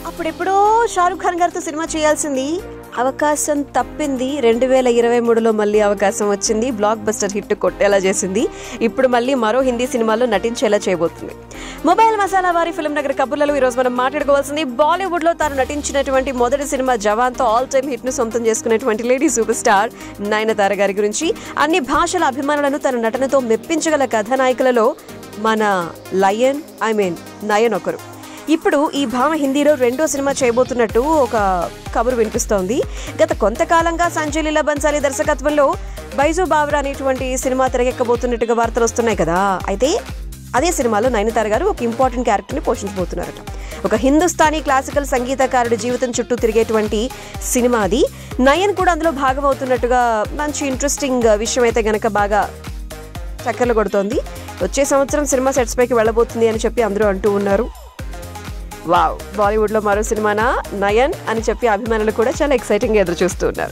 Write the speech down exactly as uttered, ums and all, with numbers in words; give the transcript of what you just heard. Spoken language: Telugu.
అప్పుడెప్పుడో షారుఖ్ ఖాన్ గారితో సినిమా చేయాల్సింది, అవకాశం తప్పింది. రెండు వేల ఇరవై మూడులో మళ్ళీ అవకాశం వచ్చింది, బ్లాక్ బస్టర్ హిట్ కొట్టేలా చేసింది. ఇప్పుడు మళ్ళీ మరో హిందీ సినిమాలో నటించేలా చేయబోతుంది. మొబైల్ మసాలా వారి ఫిల్మ్ నగర్ కబుర్లలో ఈరోజు మనం మాట్లాడుకోవాల్సింది బాలీవుడ్ లో తాను నటించినటువంటి మొదటి సినిమా జవాన్ తో ఆల్ టైమ్ హిట్ ను సొంతం చేసుకున్నటువంటి లేడీ సూపర్ స్టార్ నయనతార గారి గురించి. అన్ని భాషల అభిమానులను తన నటనతో మెప్పించగల కథానాయకులలో మన లయన్ ఐ మీన్ నయన్ ఒకరు. ఇప్పుడు ఈ భామ హిందీలో రెండో సినిమా చేయబోతున్నట్టు ఒక కబురు వినిపిస్తోంది. గత కొంతకాలంగా సంజయ్ లీలా బన్సాలి దర్శకత్వంలో బైజు బావ్రా అనేటువంటి సినిమా తెరకెక్కబోతున్నట్టుగా వార్తలు వస్తున్నాయి కదా. అయితే అదే సినిమాలో నయనతార గారు ఒక ఇంపార్టెంట్ క్యారెక్టర్ని పోషించబోతున్నారట. ఒక హిందుస్థానీ క్లాసికల్ సంగీతకారుడి జీవితం చుట్టూ తిరిగేటువంటి సినిమా అది. నయన్ కూడా అందులో భాగమవుతున్నట్టుగా మంచి ఇంట్రెస్టింగ్ విషయం అయితే గనక బాగా చక్కర్లు కొడుతోంది. వచ్చే సంవత్సరం సినిమా సెట్స్ పైకి వెళ్ళబోతుంది అని చెప్పి అందరూ అంటూ ఉన్నారు. వావ్, బాలీవుడ్ లో మరో సినిమానా నయన్ అని చెప్పి అభిమానులు కూడా చాలా ఎక్సైటింగ్ గా ఎదురు చూస్తూ ఉన్నారు.